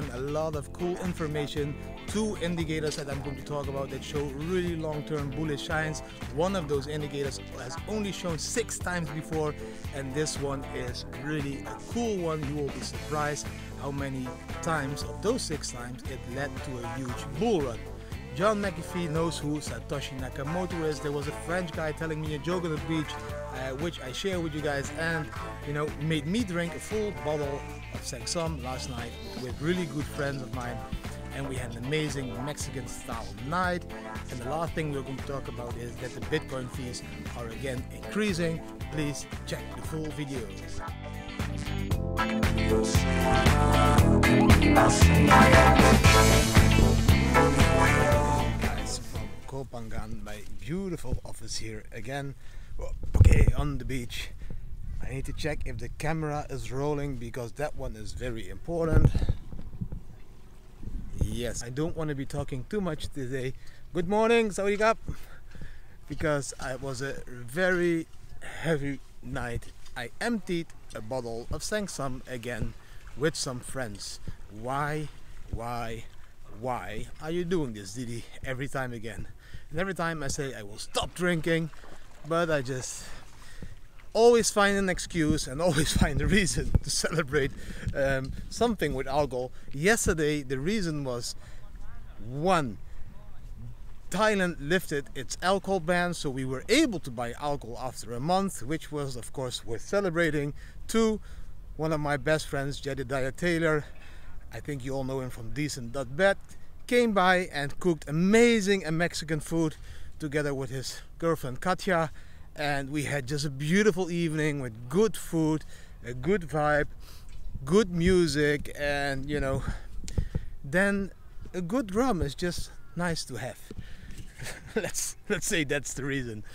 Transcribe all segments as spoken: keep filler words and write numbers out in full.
time a lot of cool information. Two indicators that I'm going to talk about that show really long-term bullish signs. One of those indicators has only shown six times before, and this one is really a cool one. You will be surprised how many times of those six times it led to a huge bull run. John McAfee knows who Satoshi Nakamoto is. There was a French guy telling me a joke on the beach, uh, which I share with you guys, and you know, made me drink a full bottle of Sangsom last night with really good friends of mine, and we had an amazing Mexican style night. And the last thing we're going to talk about is that the Bitcoin fees are again increasing. Please check the full video. Guys from Kopangan, my beautiful office here again. Okay, on the beach. I need to check if the camera is rolling because that one is very important. Yes, I don't want to be talking too much today. Good morning, Saudi Cup, because it was a very heavy night. I emptied a bottle of Sangsom again with some friends. Why, why, why are you doing this, Didi, every time again? And every time I say I will stop drinking, but I just always find an excuse and always find a reason to celebrate um, something with alcohol. Yesterday the reason was, one, Thailand lifted its alcohol ban, so we were able to buy alcohol after a month, which was of course worth celebrating. Two, one of my best friends, Jedediah Taylor, I think you all know him from Decent dot bet, came by and cooked amazing Mexican food together with his girlfriend Katya, and we had just a beautiful evening with good food, a good vibe, good music, and you know, then a good rum is just nice to have. let's let's say that's the reason.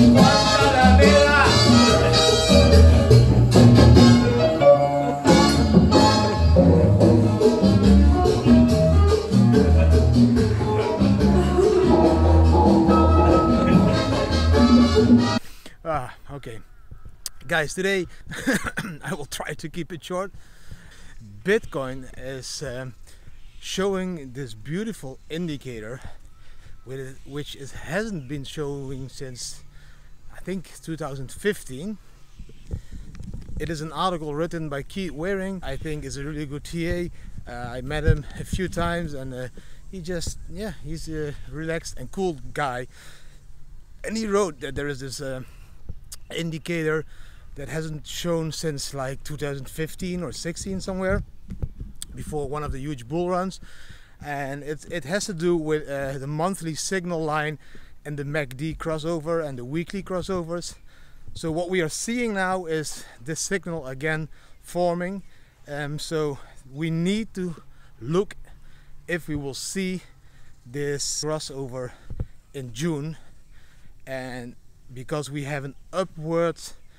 Ah, okay. Guys, today I will try to keep it short. Bitcoin is um, showing this beautiful indicator with which it hasn't been showing since I think two thousand fifteen. It is an article written by Keith Waring. I think is a really good T A. Uh, I met him a few times, and uh, he just, yeah, he's a relaxed and cool guy. And he wrote that there is this uh, indicator that hasn't shown since like two thousand fifteen or sixteen, somewhere before one of the huge bull runs, and it, it has to do with uh, the monthly signal line and the M A C D crossover and the weekly crossovers. So what we are seeing now is this signal again forming, um, so we need to look if we will see this crossover in June. And because we have an upward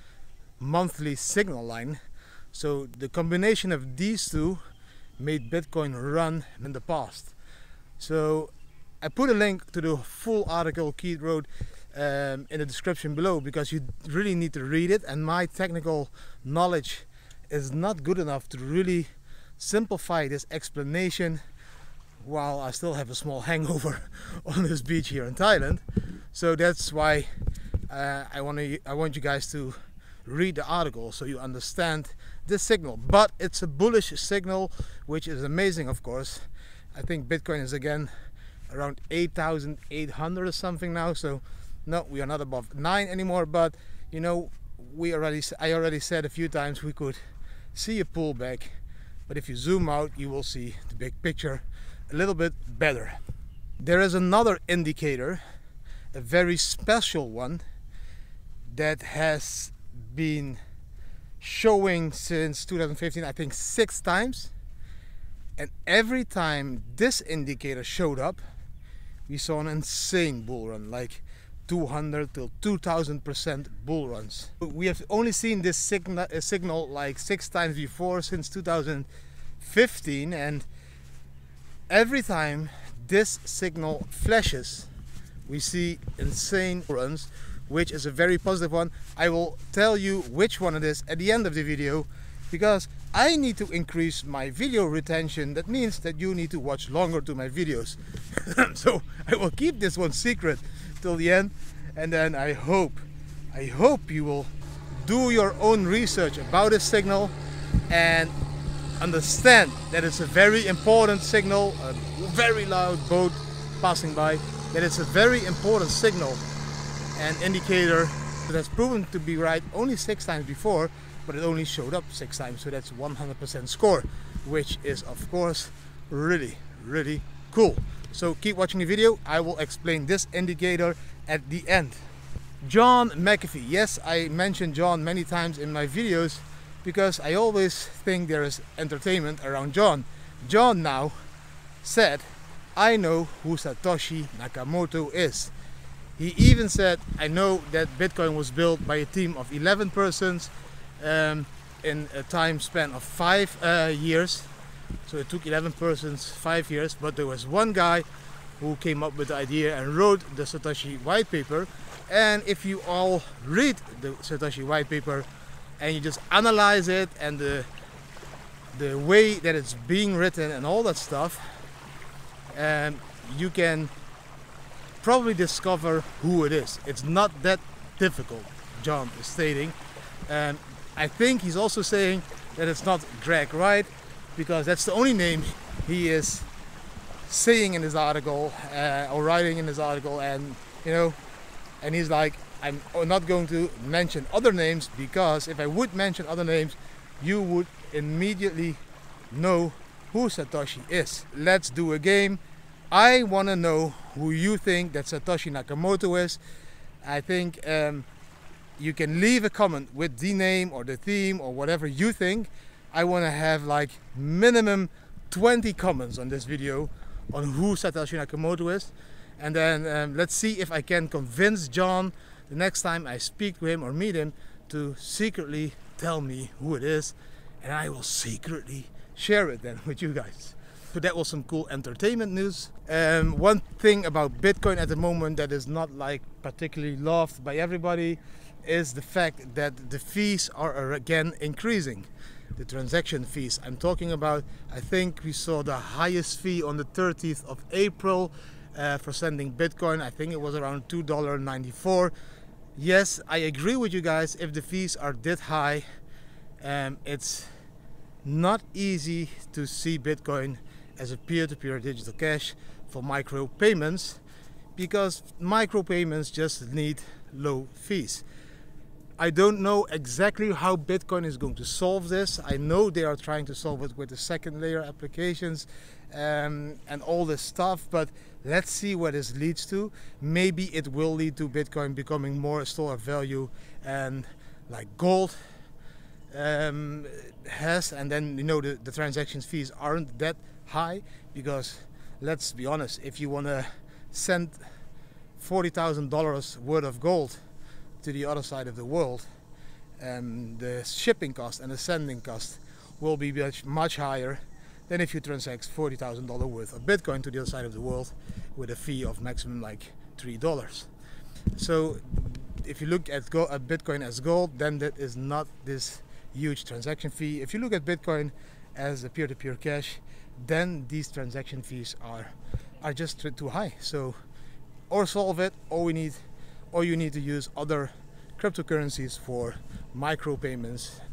monthly signal line, so the combination of these two made Bitcoin run in the past. So I put a link to the full article Keith wrote um, in the description below, because you really need to read it, and my technical knowledge is not good enough to really simplify this explanation while I still have a small hangover on this beach here in Thailand. So that's why uh, I want to I want you guys to read the article so you understand this signal. But it's a bullish signal, which is amazing, of course. I think Bitcoin is again around eight thousand eight hundred or something now, so no, we are not above nine anymore. But you know, we already I already said a few times we could see a pullback, but if you zoom out you will see the big picture a little bit better. There is another indicator, a very special one, that has been showing since two thousand fifteen, I think six times, and every time this indicator showed up we saw an insane bull run, like two hundred till two thousand percent bull runs. We have only seen this signal, uh, signal like six times before since two thousand fifteen, and every time this signal flashes we see insane runs, which is a very positive one. I will tell you which one it is at the end of the video, because I need to increase my video retention. That means that you need to watch longer to my videos. So I will keep this one secret till the end, and then I hope, I hope you will do your own research about this signal and understand that it's a very important signal, a very loud boat passing by, that it's a very important signal and indicator that has proven to be right only six times before, but it only showed up six times, so that's one hundred percent score, which is of course really, really cool. So keep watching the video. I will explain this indicator at the end. John McAfee. Yes, I mentioned John many times in my videos because I always think there is entertainment around John. John now said, I know who Satoshi Nakamoto is. He even said, I know that Bitcoin was built by a team of eleven persons um, in a time span of five uh, years. So it took eleven persons, five years, but there was one guy who came up with the idea and wrote the Satoshi white paper. And if you all read the Satoshi white paper and you just analyze it and the, the way that it's being written and all that stuff, um, you can probably discover who it is. It's not that difficult, John is stating. And I think he's also saying that it's not Greg Wright, because that's the only name he is saying in his article uh, or writing in his article, and you know, and he's like, I'm not going to mention other names, because if I would mention other names, you would immediately know who Satoshi is. Let's do a game. I want to know who you think that Satoshi Nakamoto is. I think um, you can leave a comment with the name or the theme or whatever you think. I want to have like minimum twenty comments on this video on who Satoshi Nakamoto is. And then um, let's see if I can convince John the next time I speak to him or meet him to secretly tell me who it is, and I will secretly share it then with you guys. So that was some cool entertainment news. Um, one thing about Bitcoin at the moment that is not like particularly loved by everybody is the fact that the fees are again increasing. The transaction fees I'm talking about, I think we saw the highest fee on the thirtieth of April uh, for sending Bitcoin. I think it was around two dollars and ninety-four cents. Yes, I agree with you guys. If the fees are that high, um, it's not easy to see Bitcoin as a peer-to-peer digital cash for micro payments, because micro payments just need low fees. I don't know exactly how Bitcoin is going to solve this. I know they are trying to solve it with the second layer applications um, and all this stuff, but let's see what this leads to. Maybe it will lead to Bitcoin becoming more a store of value, and like gold um, has, and then you know the, the transaction fees aren't that high, because let's be honest, if you want to send forty thousand dollars worth of gold to the other side of the world, and the shipping cost and the sending cost will be much, much higher than if you transact forty thousand dollars worth of Bitcoin to the other side of the world with a fee of maximum like three dollars. So if you look at, go at Bitcoin as gold, then that is not this huge transaction fee. If you look at Bitcoin as a peer-to-peer cash, then these transaction fees are are just too high. So or solve it, or we need or you need to use other cryptocurrencies for micro payments.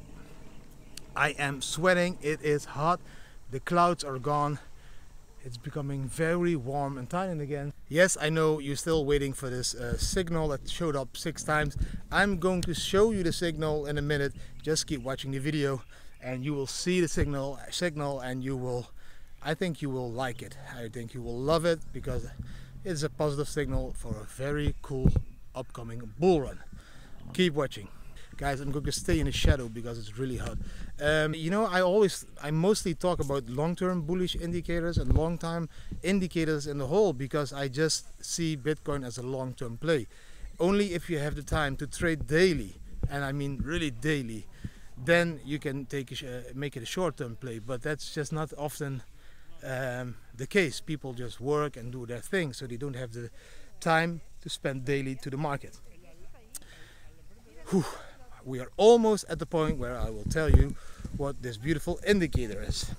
I am sweating, it is hot, the clouds are gone, it's becoming very warm and tiring again. Yes, I know you're still waiting for this uh, signal that showed up six times. I'm going to show you the signal in a minute. Just keep watching the video and you will see the signal signal and you will, I think you will like it. I think you will love it, because it's a positive signal for a very cool upcoming bull run. Keep watching. Guys, I'm going to stay in the shadow because it's really hot. Um, you know, I always, I mostly talk about long-term bullish indicators and long-term indicators in the whole, because I just see Bitcoin as a long-term play. Only if you have the time to trade daily, and I mean really daily, then you can take a, make it a short-term play. But that's just not often um, the case. People just work and do their thing, so they don't have the time to spend daily to the market. Whew. We are almost at the point where I will tell you what this beautiful indicator is.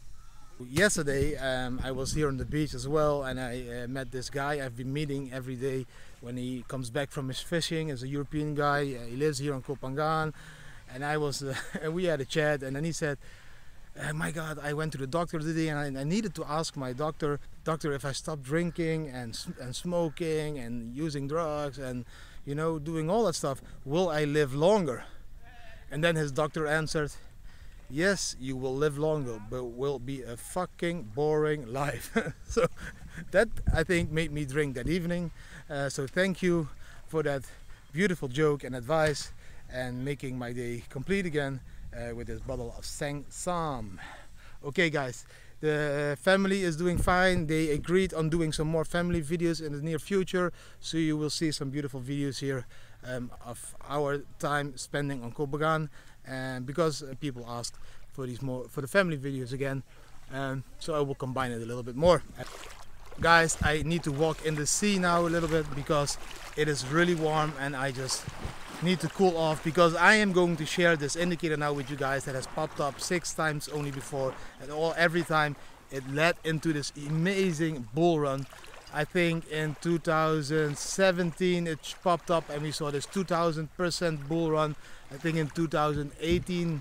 Yesterday um, I was here on the beach as well, and I uh, met this guy I've been meeting every day when he comes back from his fishing. As a European guy, uh, he lives here on Koh Phangan, and I was uh, and we had a chat, and then he said, oh my God, I went to the doctor today and I, I needed to ask my doctor, doctor, if I stop drinking and, and smoking and using drugs and, you know, doing all that stuff, will I live longer? And then his doctor answered, yes, you will live longer, but will be a fucking boring life. So that, I think, made me drink that evening. Uh, so thank you for that beautiful joke and advice, and making my day complete again uh, with this bottle of Sang Sam. Okay guys, the family is doing fine. They agreed on doing some more family videos in the near future, so you will see some beautiful videos here um, of our time spending on Koh Phangan. And because uh, people asked for these more for the family videos again, um, so I will combine it a little bit more. Uh, guys, I need to walk in the sea now a little bit because it is really warm and I just need to cool off, because I am going to share this indicator now with you guys that has popped up six times only before, and all every time it led into this amazing bull run. I think in two thousand seventeen it popped up and we saw this two thousand percent bull run. I think in two thousand eighteen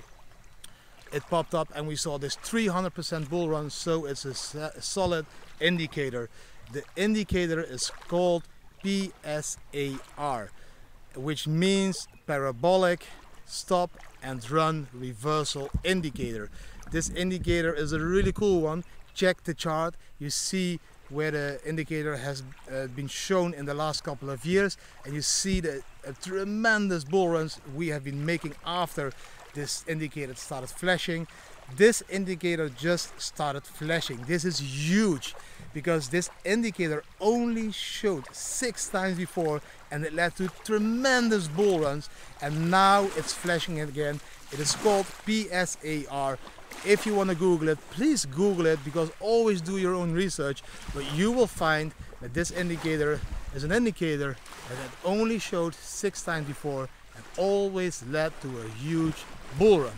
it popped up and we saw this three hundred percent bull run. So it's a, a solid indicator. The indicator is called P S A R, which means parabolic stop and run reversal indicator. This indicator is a really cool one. Check the chart, you see where the indicator has uh, been shown in the last couple of years, and you see the uh, tremendous bull runs we have been making after this indicator started flashing. This indicator just started flashing. This is huge because this indicator only showed six times before and it led to tremendous bull runs, and now it's flashing again. It is called P S A R. If you want to Google it, please Google it, because always do your own research, but you will find that this indicator is an indicator that had only showed six times before and always led to a huge bull run.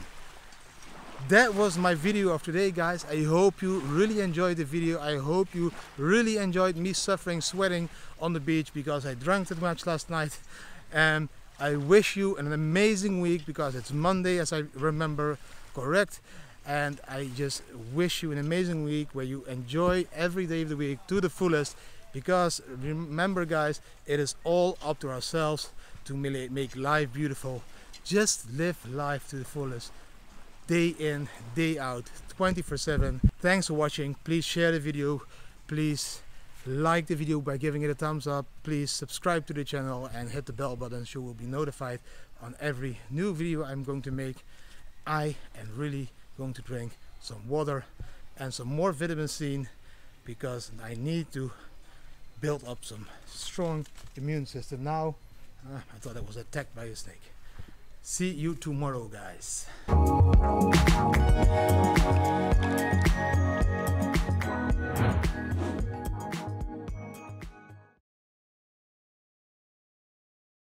That was my video of today, guys. I hope you really enjoyed the video. I hope you really enjoyed me suffering, sweating on the beach because I drank too much last night. And I wish you an amazing week, because it's Monday, as I remember correct. And I just wish you an amazing week where you enjoy every day of the week to the fullest, because remember guys, it is all up to ourselves to make life beautiful. Just live life to the fullest, day in, day out, twenty-four seven. Thanks for watching. Please share the video, please like the video by giving it a thumbs up, please subscribe to the channel and hit the bell button so you will be notified on every new video I'm going to make. I am really going to drink some water and some more vitamin C, because I need to build up some strong immune system now. uh, I thought I was attacked by a snake. See you tomorrow, guys.